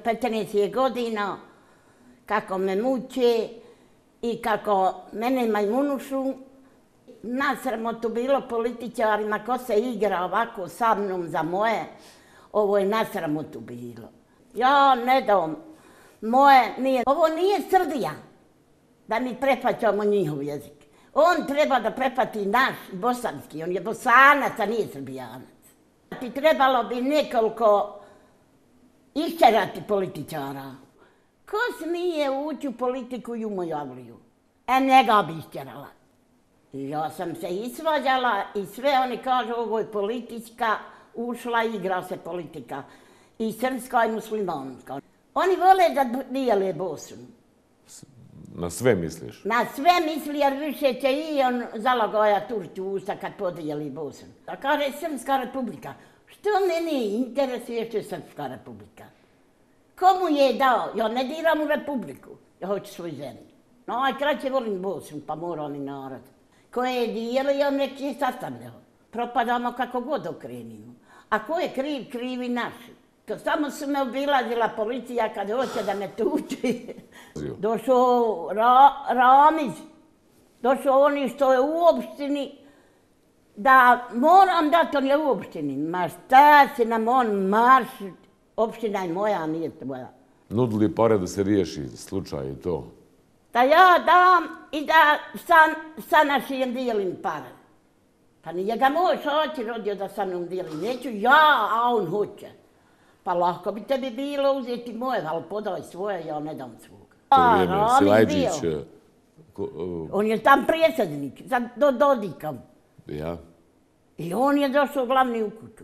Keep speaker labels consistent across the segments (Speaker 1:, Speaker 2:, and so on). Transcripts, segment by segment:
Speaker 1: 15 godina, kako me muče i kako mene majmunušu. Nasramotu bilo političarima ko se igra ovako sa mnom za moje. Ovo je nasramotu bilo. Ja ne dam, moje nije. Ovo nije Srbija da mi prehvaćamo njihov jezik. On treba da prehvati naš bosanski, on je Bosanac, a nije Srbijanac. Ti trebalo bi nekoliko iščerati političara. Ko smije ući u politiku i u moju avliju? Njega bi iščerala. Ja sam se isvađala i sve oni kažu ovo je politička, ušla i igra se politika. I srpska i muslimanska. Oni vole da dijele Bosnu.
Speaker 2: Na sve misliš?
Speaker 1: Na sve misli, jer više će i on zalagoja Turci u usta kad podijeli Bosnu. A kaže Srpska republika. Što mene interesuje što je Srpska republika? Komu je dao? Ja ne diram u republiku. Ja hoću svoju zemlju. Najkraće volim Bosnu, pa moram i narod. Ko je dijelio, nek je sastavljao. Propadamo kako god okrenimo. A ko je kriv, krivi naši. Samo su me obilazila policija kad hoće da me tuči. Došao Ramiz, došao oni što je u opštini, da moram dati on je u opštini. Ma šta si nam on marš, opština je moja, nije tvoja.
Speaker 2: Nudili pare da se riješi slučaj i to?
Speaker 1: Da ja dam i da sa našim dijelim pare. Pa nije ga moj šoći rodio da sa mnom dijelim. Neću ja, a on hoće. Pa lahko bi tebi bilo uzeti moje, ali podaj svoje, ja ne dam svoga.
Speaker 2: To vrijeme, Silajđić...
Speaker 1: On je tam predsjednik, do Dodikom.
Speaker 2: Ja.
Speaker 1: I on je došao glavni u kuću.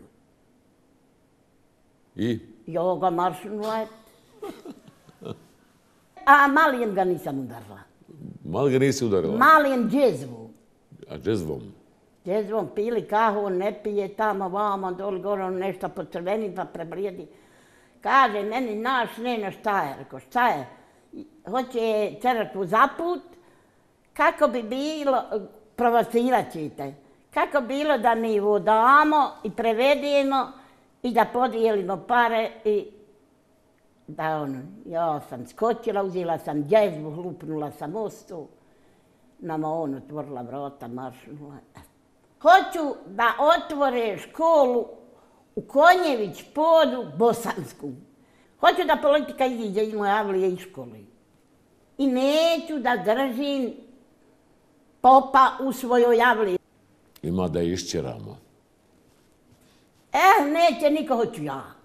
Speaker 2: I?
Speaker 1: Ja ga maršnula. A malijem ga nisam udarila.
Speaker 2: Mali ga nisi udarila?
Speaker 1: Malijem džezvu.
Speaker 2: A džezvom?
Speaker 1: Džezvom pili kahu, on ne pije tamo, vamo, doli gore, on nešto pocrveni pa prebrijedi. Kaže meni, naš neno šta je? Rekao, šta je? Hoće crkvu zaput, kako bi bilo, provocirat ćete, kako bilo da mi vodamo i prevedemo i da podijelimo pare i da ono, ja sam skočila, uzela sam džezvu, hlupnula sam mostu, nama on otvorila vrata, maršnula. Hoću da otvore školu u Konjević polju bosansku. Hoću da politika iziđe iz moje avlije i škole. I neću da držim popa u svojoj avliji.
Speaker 2: Ima da išćeramo.
Speaker 1: Neće niko, hoću ja.